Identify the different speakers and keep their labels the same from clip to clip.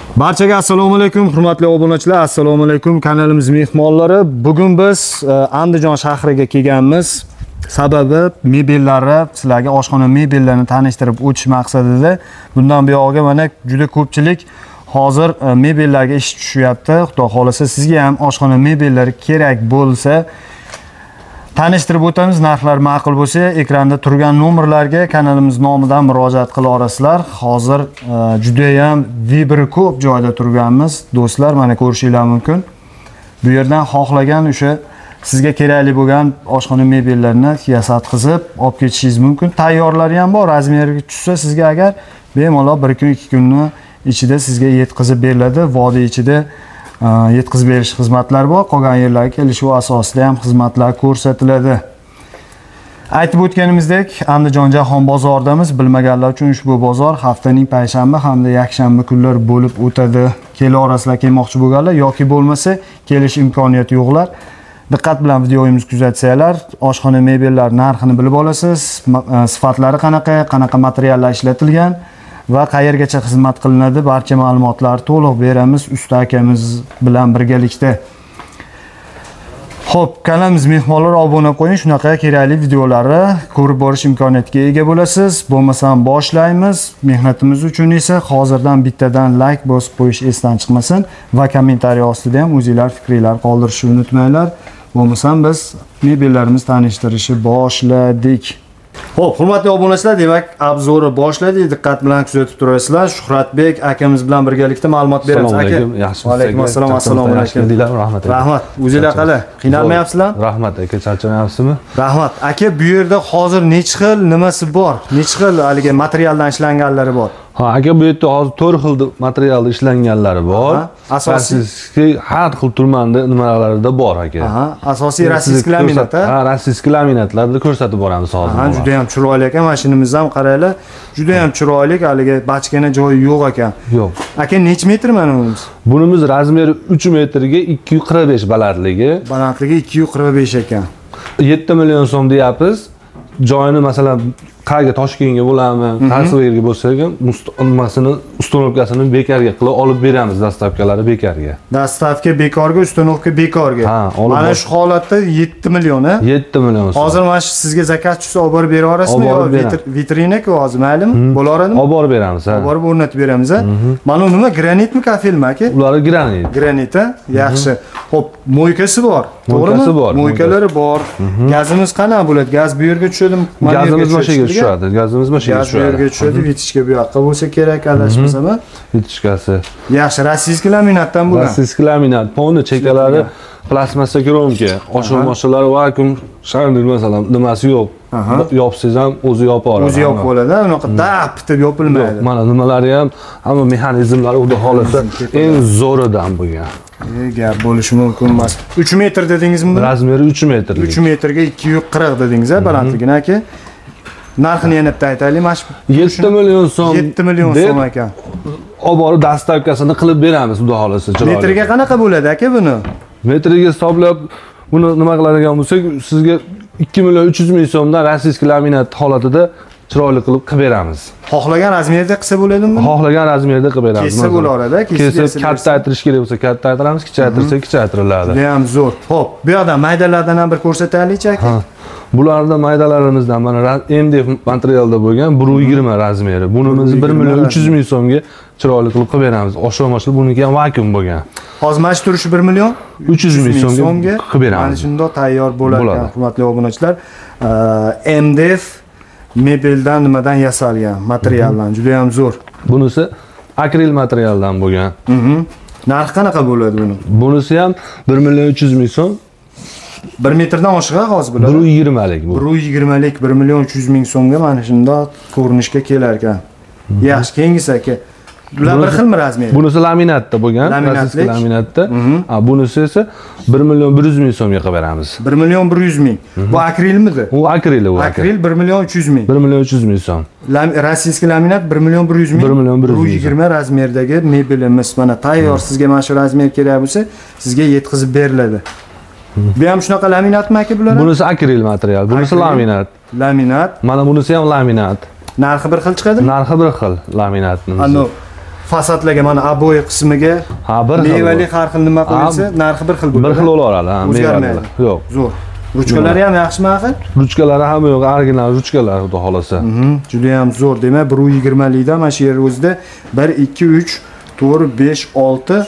Speaker 1: Barchaga assalomu alaykum, hurmatli obunachilar, assalomu alaykum kanalimiz mehmonlari. Bugun biz Andijon shahriga kelganmiz. Sababi mebellari, sizlarga oshxona mebellarini tanishtirib o'tish maqsadida. Bundan buyog'iga mana juda ko'pchilik hozir mebellarga ish tushyapti. Xudo xolasa sizga ham oshxona mebellari kerak bo'lsa, tanishtirib o'tamiz. Narxlar ma'qul bo'lsa, ekranda turgan nomerlarga kanalimiz nomidan murojaat qila olasizlar. Hozir juda ham vibri ko'p joyda turganmiz. Do'stlar, mana ko'rishinglar mumkin. Bu yerdan xohlagan o'sha sizga kerakli bo'lgan oshxona mebellarni yasatqizib olib ketishingiz mumkin. Tayyorlari ham bor. Razmeriga tushsa sizga agar bemalol 1 kun 2 kunni ichida sizga yetkazib beriladi. Vodiy ichida yetkazib berish xizmatlari bor. Qolgan yerlarga kelishuv asosida ham xizmatlar ko'rsatiladi. Aytib o'tganimizdek, Andijon jahon bozoridamiz. Bilmaganlar uchun ushbu bozor haftaning payshanba hamda yakshanba kunlar bo'lib o'tadi. Kelarasizlar, kelmoqchi bo'lganlar yoki bo'lmasa kelish imkoniyati yo'qlar. Diqqat bilan videomizni kuzatsanglar, oshxona mebellar narxini bilib olasiz. Sifatlari qanaqa materiallar ishlatilgan va qayergacha xizmat qilinadi, barcha ma'lumotlarni to'liq beramiz usta akamiz bilan birgalikda. Xo'p, kanalimiz mehmonlari obuna qo'ying, shunaqa kerakli videolarni ko'rib borish imkoniyatiga ega bo'lasiz. Bo'lmasam boshlaymiz. Mehnatimiz uchun esa hozirdan bittadan like bosib qo'yish esdan chiqmasin va kommentariy ostida ham o'zingizlar fikringizni qoldirishni unutmanglar. Bo'lmasam biz mebellarimiz tanishtirishni boshladik. Xo'p, hurmatli obunachilar, demak, obzorni boshladik. Diqqat bilan kuzatib turasizlar. Shuhratbek akamiz bilan birgalikda ma'lumot beramiz.
Speaker 2: Assalomu alaykum. Yaxshimisiz?
Speaker 1: Alaykum assalom, assalomu alaykum.
Speaker 2: Rahmat.
Speaker 1: Rahmat. O'zingizlar qalay? Qiynalmayapsizlar?
Speaker 2: Rahmat aka, charchamayapsizmi?
Speaker 1: Rahmat. Aka, bu yerda hozir necha xil nimasi bor? Necha xil haligi materialdan ishlanganlari bor?
Speaker 2: Ha, aka, bu yerda hozir 4 xil materialda ishlanganlari bor. Asosiy har xil turmanda nimalarida bor aka.
Speaker 1: Asosiy rossiyskiy laminat.
Speaker 2: Ha, rossiyskiy laminatlarni ko'rsatib boramiz hozir.
Speaker 1: Ha, juda ham chiroyli ekan. Mashinamizni ham qaranglar. Juda ham chiroyli, haligi bachkana joyi yo'q ekan.
Speaker 2: Yo'q.
Speaker 1: Aka, necha metr mana bunimiz?
Speaker 2: Bunimiz razmeri 3 metrga 245 balandligi.
Speaker 1: Balandligi 245 ekan.
Speaker 2: 7 million so'm deyapmiz. Joyini masalan qayerga Toshkentga bo'ladimi, Tasvirga bo'lsa ham uстановкасini bekarga qilib olib beramiz, dastavkalari bekarga.
Speaker 1: Dastavka bekorga, uстановка bekorga.
Speaker 2: Ha,
Speaker 1: mana shu holatda 7 million, ha?
Speaker 2: 7 million so'm.
Speaker 1: Hozir mana shu sizga zakaz tushsa olib borib bera olasizmi yo vitrina-ku hozir, maylimi? Bo'laveradimi?
Speaker 2: Olib borib beramiz, ha.
Speaker 1: Olib borib o'rnatib beramiz, ha. Mana nima, granitmi, kafelmi aka?
Speaker 2: Ular granit.
Speaker 1: Granit, ha? Yaxshi. Xo'p, mo'ykasi bor, to'g'rimi?
Speaker 2: Mo'ykasi bor.
Speaker 1: Mo'ykalari bor. Gazimiz qanaqa bo'ladi? Gaz bu yerga tushadimi?
Speaker 2: Gazimiz mashinaga tushadi. Gazimiz mashinaga tushadi.
Speaker 1: Gaz bu yerga tushadi, vitishka bu yoqqa bo'lsa kerak, adashmasam.
Speaker 2: Vitishkasi.
Speaker 1: Yaxshi, rossiyskiy laminatdan bo'ladi.
Speaker 2: Rossiyskiy laminat, ponni chekalari plastmassa kromka, oshiq-moshiqlari vakuum shardir masalan, nimasi yo'q. Yopsangiz ham o'zi yopib oladi.
Speaker 1: O'zi yopib oladi, unaqa dab deb yopilmaydi.
Speaker 2: Mana nimalari ham, hamma mexanizmlari xudo xolasa eng zo'ridan bo'lgan.
Speaker 1: Gap bo'lishi mumkin emas. 3 metr dedingizmi?
Speaker 2: Razmeri 3 metr.
Speaker 1: 3 metrga 240 dedingiz-a, balandligini aka. Narxini yana bitta aytaylik, mana
Speaker 2: 7 million so'm.
Speaker 1: 7 million so'm ekan.
Speaker 2: Olib borib dastavkasini qilib beramiz, xudo xolasa.
Speaker 1: Metrga qanaqa bo'ladi aka buni?
Speaker 2: Metriga hisoblab buni nima qiladigan bo'lsak, sizga 2 million 300 ming so'mdan rossiyskiy laminat holatida chiroyli qilib beramiz.
Speaker 1: Xohlagan razmerda qilsa bo'ladimi?
Speaker 2: Xohlagan razmerda qilib beramiz.
Speaker 1: Kessa bo'laveradi,
Speaker 2: kessa katta aytirish kerak bo'lsa katta aytiramiz, kichaytirsa kichaytiriladi.
Speaker 1: Juda ham zo'r. Xo'p, bu yoqdan maydalardan ham bir ko'rsataylik aka.
Speaker 2: Bularda maydalarimizdan mana MDF materialda bo'lgan 120 razmeri. Bunimizni 1 million 300 ming so'mga chiroyli qilib beramiz. Oshxona buniki ham vakuum bo'lgan.
Speaker 1: Hozir mana shu turishi 1 million
Speaker 2: 300 ming so'mga qilib beramiz.
Speaker 1: Mana shundoq tayyor bo'ladi, hurmatli obunachilar. MDF mebeldan nimadan yasalgan materialdan, juda ham zo'r.
Speaker 2: Bunisi akril materialdan bo'lgan.
Speaker 1: Narxi qanaqa bo'ladi buni?
Speaker 2: Bunisi ham 1 million 300 ming so'm.
Speaker 1: 1 metrdan oshiq hozir bo'ladi.
Speaker 2: 120lik bu.
Speaker 1: 120lik 1 million 300 ming so'mga mana shundoq ko'rinishga kelar ekan. Yaxshi, keyingisi aka. Bular bir xilmi razmeri?
Speaker 2: Bunisi laminatda bo'lgan, rossiyskiy laminatda. Bunisi esa 1 million 100 ming so'mga qilib beramiz.
Speaker 1: 1 million 100 ming. Bu akrilmidi?
Speaker 2: U akril u.
Speaker 1: Akril 1 million 300 ming.
Speaker 2: 1 million 300 ming so'm.
Speaker 1: Rossiyskiy laminat 1 million 100 ming.
Speaker 2: 1 million 100 ming.
Speaker 1: 120 razmerdagi mebelimiz mana tayyor. Sizga mana shu razmer kerak bo'lsa, sizga yetkazib beriladi. Bu ham shunaqa laminatmi aka bular?
Speaker 2: Bunisi akril material, bunisi laminat.
Speaker 1: Laminat.
Speaker 2: Mana bunisi ham laminat.
Speaker 1: Narxi bir xil chiqadi?
Speaker 2: Narxi bir xil laminatning.
Speaker 1: Ano fasadlarga mana aboy qismiga
Speaker 2: Ha, bir xil.
Speaker 1: mevali har xil nima qo'yilsa, narxi bir xil bo'ladi.
Speaker 2: Bir xil bo'laveradi, ha,
Speaker 1: O'zgarmaydi.
Speaker 2: mevalar. Yo'q.
Speaker 1: Zo'r. Ruchkalari ham yaxshimi axir?
Speaker 2: Ruchkalari ham yo'q, original ruchkalar xudo xolasa.
Speaker 1: Juda ham zo'r. Demak, 120 likdan mana shu yer o'zida 1 2 3 4 5 6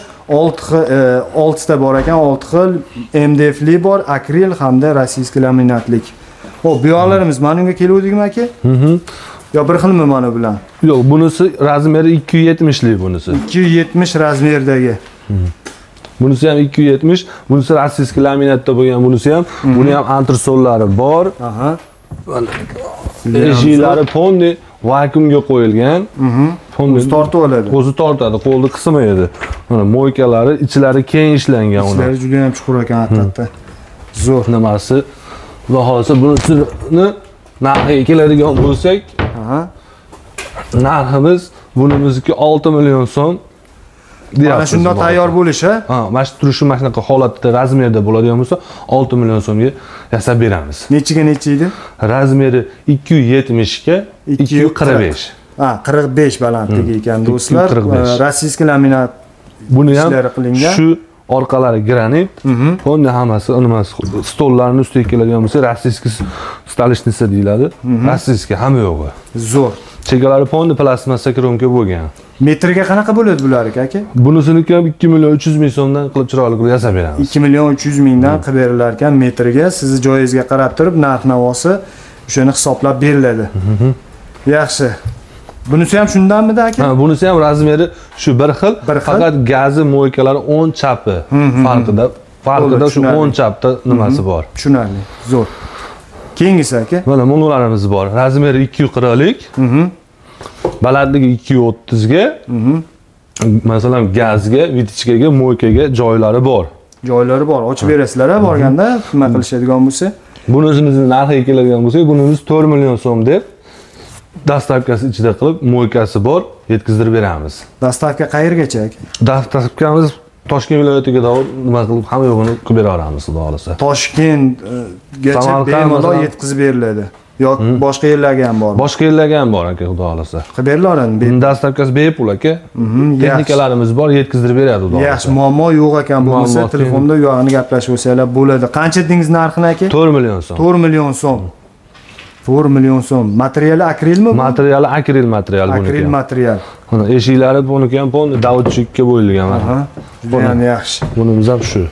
Speaker 1: 6 ta bor ekan, 6 xil MDFli bor, akril hamda rossiyskiy laminatlik. Xo'p, bu yoqlarimiz mana unga keluvdikmi aka? Yo bir xilmi mana bilan?
Speaker 2: Yo'q, bunisi razmeri 270 lik bunisi.
Speaker 1: 270 razmerdagi.
Speaker 2: Bunisi ham 270, bunisi rossiyskiy laminatda bo'lgan, bunisi ham, buni ham antresollari bor.
Speaker 1: Aha.
Speaker 2: Eshiklari ponni vakuumga qo'yilgan.
Speaker 1: O'zi tortib oladi.
Speaker 2: O'zi tortadi, qo'lni qismaydi. Mana moykalari, ichlari keng ishlangan uni.
Speaker 1: Ishlari juda ham chuqur ekan haqiqatda. Zo'r.
Speaker 2: Nimasi? Xudo xolasa bunisini narxiga keladigan bo'lsak,
Speaker 1: Aha.
Speaker 2: narximiz bunimizniki 6 million so'm.
Speaker 1: Mana shunday tayyor bo'lish, ha?
Speaker 2: Ha, mana shu turishi mana shunaqa holatda, razmerda bo'ladigan bo'lsa, 6 million so'mga yasab beramiz.
Speaker 1: Nechiga necha edi?
Speaker 2: Razmeri 270 ga 245.
Speaker 1: Ha, 45 balandligi ekan do'stlar.
Speaker 2: 245.
Speaker 1: Rossiyskiy laminat
Speaker 2: Buni ham
Speaker 1: ishlari qilingan.
Speaker 2: shu orqalari granit, bunda hammasi nimasi stollarning ustiga keladigan bo'lsa, rossiyskiy stolishniца deyiladi. Rossiyskiy hamma yo'g'i.
Speaker 1: Zo'r.
Speaker 2: Chegalari ponni plastmassa kromka bo'lgan.
Speaker 1: Metriga qanaqa bo'ladi bular aka?
Speaker 2: Bunisini ham 2 million 300 ming so'mdan qilib chiroyli qilib yasab beramiz.
Speaker 1: 2 million 300 mingdan qilib berilar ekan metriga. Sizni joyingizga qarab turib narx-navosi o'shani hisoblab beriladi. Yaxshi. Bunisi ham shundanmidi aka?
Speaker 2: Ha, bunisi ham razmeri shu bir xil, faqat gazi moykalari 10 chapi farqida shu 10 chapda nimasi bor.
Speaker 1: Tushunarli. Zo'r. Keyingisi aka?
Speaker 2: Mana monolarimiz bor. Razmeri 240 lik. Balandligi 230 ga. Masalan, gazga, vitichkaga, moykaga joylari bor.
Speaker 1: Joylari bor. Ochib berasizlar-a borganda, nima qilishadigan bo'lsa.
Speaker 2: Bunisining narxiga keladigan bo'lsak, bunimiz 4 million so'm deb dastavkasi ichida qilib, moykasi bor, yetkazdirib beramiz.
Speaker 1: Dastavka qayergacha aka?
Speaker 2: Dastavkamiz Toshkent viloyatiga nima qilib hamma yo'g'ini qilib bera olamiz, xudo xolasa.
Speaker 1: Toshkentgacha bemalol yetkazib beriladi. Yoki boshqa yerlarga ham bormi?
Speaker 2: Boshqa yerlarga ham bor aka, xudo xolasa.
Speaker 1: Qilib berilaveradi.
Speaker 2: Dastavkasi bepul aka. Texnikalarimiz bor, yetkazdirib beradi, xudo xolasa.
Speaker 1: Yaxshi, muammo yo'q ekan bo'lmasa, telefonda u yog'ini gaplashib olsanglar bo'ladi. Qancha dedingiz narxini aka?
Speaker 2: 4 million so'm.
Speaker 1: 4 million so'm. 4 million so'm. Materiali akrilmi bu?
Speaker 2: Materiali akril material buniki.
Speaker 1: Akril material.
Speaker 2: Mana eshiklari buniki ham ponni davutchikka bo'yilgan mana.
Speaker 1: Aha. Juda ham yaxshi.
Speaker 2: Bunimiz ham shu.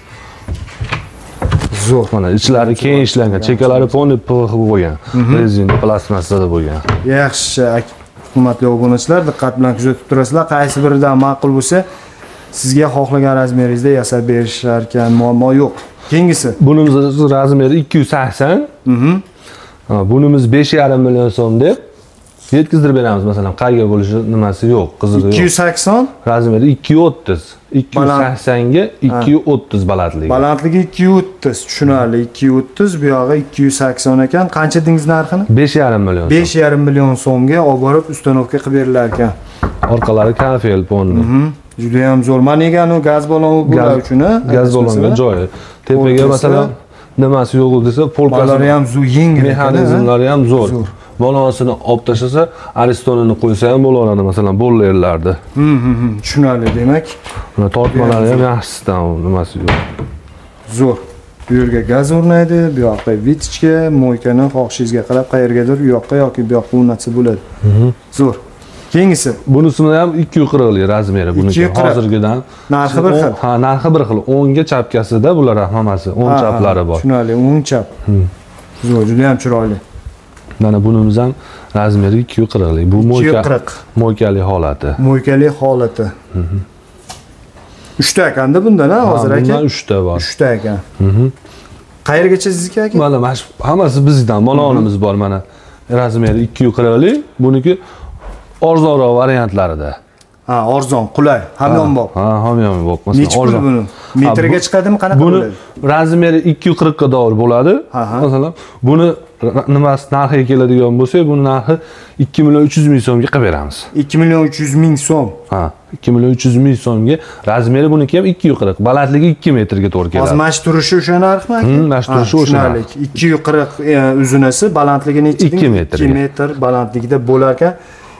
Speaker 1: Zo'r.
Speaker 2: Mana ichlari keng ishlangan, chekalari ponni PVX bo'lgan, rezin plastmassada bo'lgan.
Speaker 1: Yaxshi, hurmatli obunachilar, diqqat bilan kuzatib turasizlar. Qaysi biridan ma'qul bo'lsa, sizga xohlagan razmeringizda yasab berishar ekan, muammo yo'q. Keyingisi.
Speaker 2: Bunimiz razmeri 280. Bunimiz 5,5 million so'm deb yetkazdirib beramiz. Masalan, qayga bo'lishi nimasi yo'q, qizig'i yo'q.
Speaker 1: 280
Speaker 2: razmeri 230. 280 ga 230 balandligi.
Speaker 1: Balandligi 230, tushunarli. 230, bu yog'i 280 ekan. Qancha dedingiz narxini?
Speaker 2: 5,5 million so'm.
Speaker 1: 5,5 million so'mga olib borib ustanovka qilib berilar ekan.
Speaker 2: Orqalari kafel ponni.
Speaker 1: Juda ham zo'r. Mana egani gaz balloni bular uchun,
Speaker 2: gaz ballonga joyi. Tepaga masalan nimasi yo'q desa,
Speaker 1: polkalari ham yengil,
Speaker 2: mexanizmlari ham zo'r. Balonosini olib tashlasa, aristonini qo'ysa ham bo'laveradi, masalan, bollerlarda.
Speaker 1: Tushunarli demak.
Speaker 2: Mana tortmalari ham yaxshisidan, nimasi yo'q.
Speaker 1: Zo'r. Bu yerga gaz o'rnaydi, bu yoqqa vitichka, moykani xohishingizga qarab qayergadir u yoqqa yoki bu yoqqa o'rnatsa bo'ladi. Zo'r. Keyingisi.
Speaker 2: Bunisini ham 240 lik razmeri buniki hozirgidan.
Speaker 1: Narxi bir xil.
Speaker 2: Ha, narxi bir xil. 10 ga chapkasida bular hammasi 10 chaplari bor.
Speaker 1: Tushunarli, 10 chap. Zo'r, juda ham chiroyli.
Speaker 2: Mana bunimiz ham razmeri 240 lik. Bu moykali holati.
Speaker 1: Moykali holati. 3 ta ekanda bundan, hozir aka?
Speaker 2: Bundan 3 ta bor.
Speaker 1: 3 ta ekan. Qayergacha sizniki aka?
Speaker 2: Mana hammasi bizdan, balonimiz bor mana. Razmeri 240 lik. Buniki arzonroq variantlarida.
Speaker 1: Ha, arzon, qulay, hamyonbop.
Speaker 2: Ha, hamyonbop.
Speaker 1: Necha pul buni? Metriga chiqadimi, qanaqa bo'ladi?
Speaker 2: Buni razmeri 240 ga doğru bo'ladi. Masalan, buni nimasi narxiga keladigan bo'lsak, buni narxi 2 million 300 ming so'mga qilib beramiz.
Speaker 1: 2 million 300 ming so'm.
Speaker 2: Ha, 2 million 300 ming so'mga. Razmeri buniki ham 240, balandligi 2 metrga to'g'ri keladi.
Speaker 1: Hozir mash turishi o'sha narxmi aka?
Speaker 2: Mash turishi o'sha narx.
Speaker 1: 240 uzunasi, balandligi necha?
Speaker 2: 2 metr.
Speaker 1: 2 metr balandligida bo'lar ekan.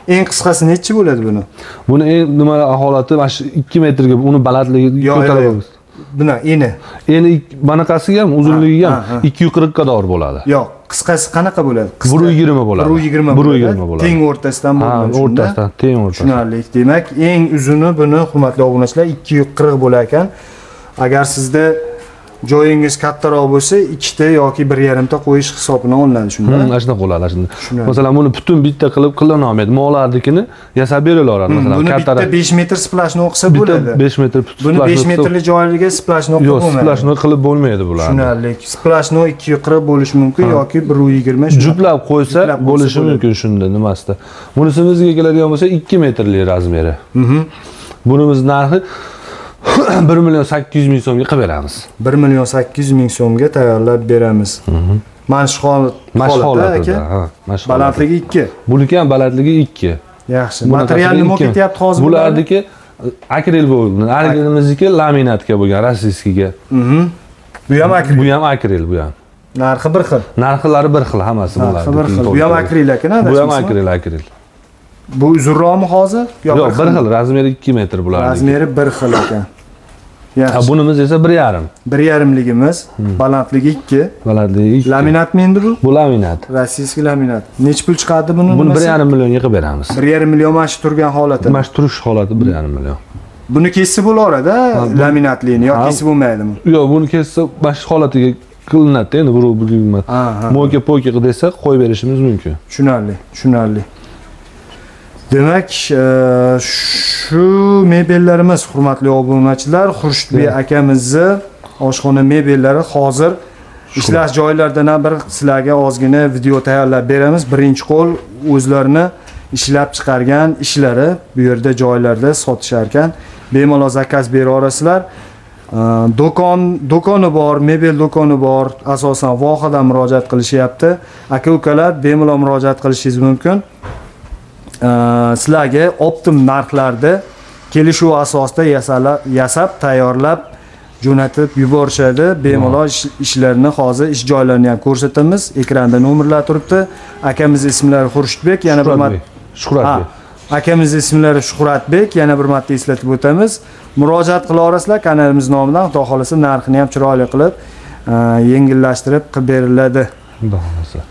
Speaker 1: Eng qisqasi necha bo'ladi buni?
Speaker 2: Buni eng nima holati mana shu 2 metrga, uni balandligi ko'tarib.
Speaker 1: Buni eni.
Speaker 2: Eni bunaqasi ham, uzunligi ham 240 ga doğru bo'ladi.
Speaker 1: Yo'q, qisqasi qanaqa bo'ladi?
Speaker 2: 120 bo'ladi.
Speaker 1: 120 bo'ladi. Teng o'rtasidan bo'ladi.
Speaker 2: Ha, o'rtasidan, teng o'rtasidan.
Speaker 1: Tushunarli. Demak, eng uzuni buni hurmatli obunachilar 240 bo'lar ekan. Agar sizda joyingiz kattaroq bo'lsa, 2 ta yoki 1,5 ta qo'yish hisobidan olinadi shunda.
Speaker 2: Mana shunday bo'ladi shunda. Masalan, buni butun bitta qilib qilinolmaydi. Mo'larnikini yasab berilaveradi masalan,
Speaker 1: kattaroq. Buni bitta 5 metr splashni o'qisa bo'ladi.
Speaker 2: Bitta 5 metr splashni.
Speaker 1: Buni 5 metrli joylarga splashni o'qib bo'lmaydi.
Speaker 2: Yo'q, splashni qilib bo'lmaydi bular.
Speaker 1: Tushunarli. Splashni 240 bo'lishi mumkin yoki 120.
Speaker 2: Juplab qo'ysa bo'lishi mumkin shunda nimasida. Bunisimizga keladigan bo'lsa 2 metrli razmeri. Bunimiz narxi 1,8 million so'mga qilib beramiz.
Speaker 1: 1,8 million so'mga tayyorlab beramiz. Mana shu holatda aka. Balandligi 2.
Speaker 2: Buniki ham balandligi 2.
Speaker 1: Yaxshi. Material nima ketyapti hozir?
Speaker 2: Bulardiki akril bo'ldi. Arigimizniki laminatga bo'lgan, rossiyskiga.
Speaker 1: Bu ham akril.
Speaker 2: Bu ham akril, bu ham.
Speaker 1: Narxi bir xil.
Speaker 2: Narxlari bir xil hammasi bo'ladi.
Speaker 1: Bir xil. Bu ham akril ekan,
Speaker 2: Bu ham akril.
Speaker 1: Bu uzunroqmi hozir?
Speaker 2: Yo'q, bir xil, razmeri 2 metr bo'ladi.
Speaker 1: Razmeri bir xil ekan.
Speaker 2: Yaxshi. Bunimiz esa 1,5.
Speaker 1: 1,5ligimiz, balandligi 2.
Speaker 2: Balandligi 2.
Speaker 1: Laminatmi endi bu?
Speaker 2: Bu laminat.
Speaker 1: Rossiyskiy laminat. Necha pul chiqadi buni?
Speaker 2: Buni 1,5 millionga qilib beramiz.
Speaker 1: 1,5 million mana shu turgan holati.
Speaker 2: Mana shu turish holati 1,5 million.
Speaker 1: Buni kesib bo'laveradi, laminatligini yoki kesib bo'lmaydimi?
Speaker 2: Yo'q, buni kesib mana shu holatiga qilinadi endi bu qiymat. Mo'ka-po'ka desa qo'yib berishimiz mumkin. Tushunarli. Demak, shu mebellarimiz hurmatli obunachilar, Xurshidbek akamizni oshxona mebellari hozir ishlash joylaridan bir sizlarga ozgina video tayyorlab beramiz. Birinchi qo'l o'zlarini ishlab chiqargan ishlari bu yerda joylarda sotishar ekan. Bemalol zakaz bera olasizlar. Do'koni bor, mebel do'koni bor. Asosan vohadan murojaat qilishyapti. Aka-ukalar bemalol murojaat qilishingiz mumkin. Sizlarga optim narxlarda kelishuv asosida yasab tayyorlab jo'natib yuborishadi. Bemalol ishlarni hozir ish joylarini ham ko'rsatamiz. Ekranda nomerlar turibdi. Akamiz ismlari Xurshidbek, yana bir marta Shuhratbek.
Speaker 1: Akamiz ismlari Shuhratbek, yana bir marta eslatib o'tamiz. Murojaat qila olasizlar kanalimiz nomidan. Xudo xolasa narxini ham chiroyli qilib, yengillashtirib qilib beriladi.
Speaker 2: Xudo xolasa.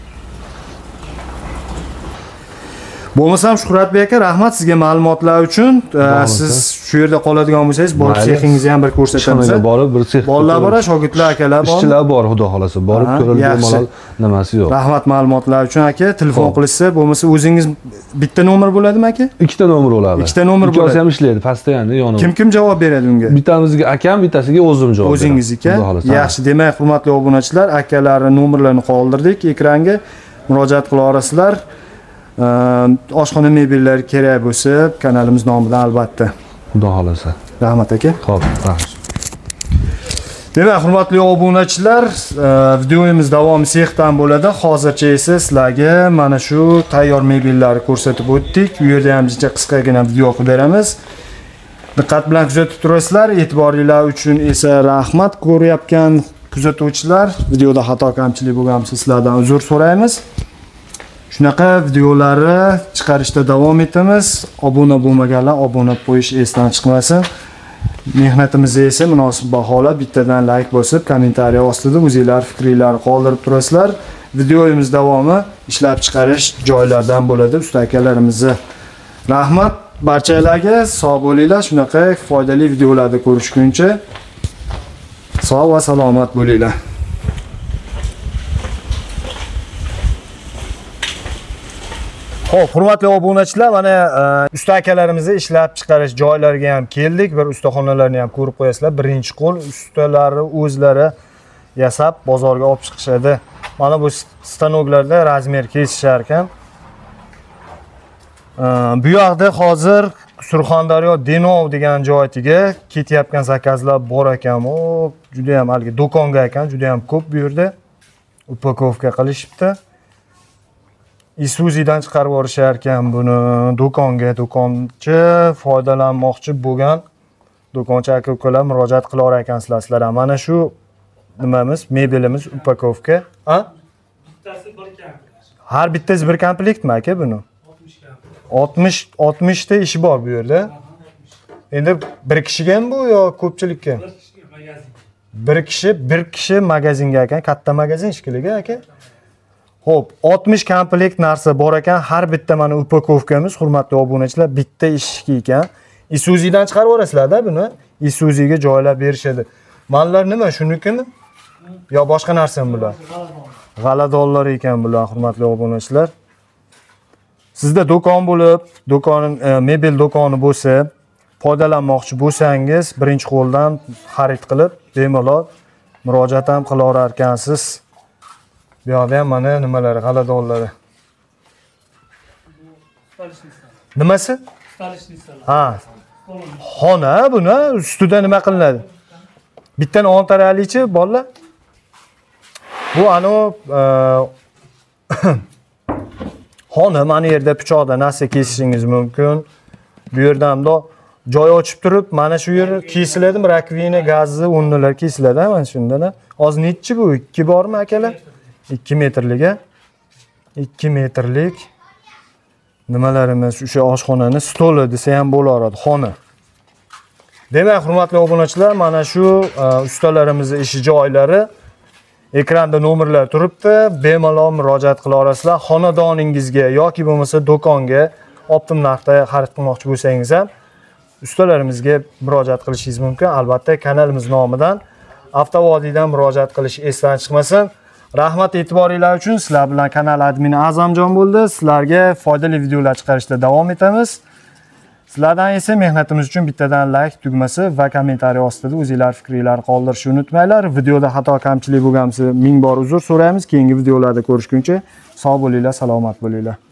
Speaker 1: Bo'lmasam Shuhratbek aka, rahmat sizga ma'lumotlar uchun. Siz shu yerda qoladigan bo'lsangiz, borib sexingizni ham bir ko'rsatamiz.
Speaker 2: Borib bir sex.
Speaker 1: Bolalar bor, shogirdlar, akalar bor.
Speaker 2: Ishchilar bor, xudo xolasa. Borib ko'rilib bemalol nimasi yo'q.
Speaker 1: Rahmat ma'lumotlar uchun aka. Telefon qilishsa, bo'lmasa o'zingiz bitta nomer bo'ladimi aka?
Speaker 2: Ikkita nomer bo'ladi.
Speaker 1: Ikkita nomer bo'ladi.
Speaker 2: Ikkalasi ham ishlaydi, pastda ya'ni yonimda.
Speaker 1: Kim javob beradi unga?
Speaker 2: Bittamizga akam, bittasiga o'zim javob beraman.
Speaker 1: O'zingizniki. Yaxshi, demak, hurmatli obunachilar, akalarning nomerlarini qoldirdik ekranga. Murojaat qila olasizlar. Oshxona mebellari kerak bo'lsa, kanalimiz nomidan albatta.
Speaker 2: Xudo xolasa.
Speaker 1: Rahmat aka.
Speaker 2: Xo'p, rahmat.
Speaker 1: Demak, hurmatli obunachilar, videomiz davomi sexdan bo'ladi. Hozircha esa sizlarga mana shu tayyor mebellarni ko'rsatib o'tdik. Bu yerda ham qisqagina video qilib beramiz. Diqqat bilan kuzatib turasizlar. E'tiboringlar uchun esa rahmat. Ko'ryapgan kuzatuvchilar, videoda xato kamchilik bo'lgan bo'lsa sizlardan uzr so'raymiz. Shunaqa videolarni chiqarishda davom etamiz. Obuna bo'lmaganlar obuna qo'yish esdan chiqmasin. Mehnatimizni esa munosib baholab, bittadan like bosib, kommentariy ostida o'zingizlar fikringizni qoldirib turasizlar. Videomiz davomi ishlab chiqarish joylaridan bo'ladi. Usta akalarimizni rahmat. Barchalarga sog' bo'linglar. Shunaqa foydali videolarni ko'rishguncha sog' va salomat bo'linglar. Xo'p, hurmatli obunachilar, mana usta akalarimizni ishlab chiqarish joylariga ham keldik. Bir ustaxonalarni ham ko'rib qo'yasizlar. Birinchi qo'l ustalari o'zlari yasab bozorga olib chiqishadi. Mana bu stanoklarda razmer kesishar ekan. Bu yoqda hozir Surxondaryo Denov degan joyga ketyapgan zakazlar bor ekan. O, juda ham haligi do'konga ekan, juda ham ko'p bu yerda upakovka qilishibdi. Isuzidan chiqarib yuborishar ekan buni do'konga. Do'konchi foydalanmoqchi bo'lgan do'konchi aka-ukalar murojaat qila olar ekansizlar sizlar. Mana shu nimamiz, mebelimiz upakovka. Bittasi bir komplekt. Har bittasi bir komplektmi aka buni? 60 komplekt. 60 ta ishi bor bu yerda. Endi bir kishiga ham bu yo ko'pchilikka? Bir kishi magazinga ekan, katta magazin shekilli aka. Xo'p, 60 komplekt narsa bor ekan. Har bitta mana upakovkamiz, hurmatli obunachilar, bitta ishki ekan. Isuzidan chiqarib yuborasizlar-da buni. Isuziga joylab berishadi. Mallar nima, shunikimi? Yo boshqa narsami bular? G'aladonlar ekan bular, hurmatli obunachilar. Sizda do'kon bo'lib, mebel do'koni bo'lsa, foydalanmoqchi bo'lsangiz, birinchi qo'ldan xarid qilib, bemalol murojaat ham qilaverar ekansiz. Bu yerda ham mana nimalari, g'aladonlari. Nimasi? Ha. Xona buni ustida nima qilinadi? Bittadan 10 taralichi bolalar. Bu xona, mana yerda pichoqda narsa kesishingiz mumkin. Bu yerda hamda joy ochib turib, mana shu yer kesiladimi? Rakvina, gazni, o'rnilar kesiladi, mana shundan. Hozir nechi bu? 2 bormi akalar? 2 metrlik. 2 metrlik nimalarimiz, o'sha oshxonani stoli desa ham bo'laveradi, xona. Demak, hurmatli obunachilar, mana shu ustalarimizning ish joylari ekranda nomerlar turibdi. Bemalol murojaat qila olasizlar. Xonadoningizga yoki bo'lmasa do'konga optim narxda xarid qilmoqchi bo'lsangiz ham ustalarimizga murojaat qilishingiz mumkin. Albatta, kanalimiz nomidan Avtovodiydan murojaat qilish esdan chiqmasin. Rahmat e'tiboringlar uchun. Sizlar bilan kanal admini A'zamjon bo'ldi. Sizlarga foydali videolar chiqarishda davom etamiz. Sizlardan esa mehnatimiz uchun bittadan like tugmasi va kommentariy ostida o'zingizlar fikringizni qoldirishni unutmanglar. Videoda xato kamchilik bo'lgansa ming bor uzr so'raymiz. Keyingi videolarda ko'rishguncha sog' bo'linglar, salomat bo'linglar.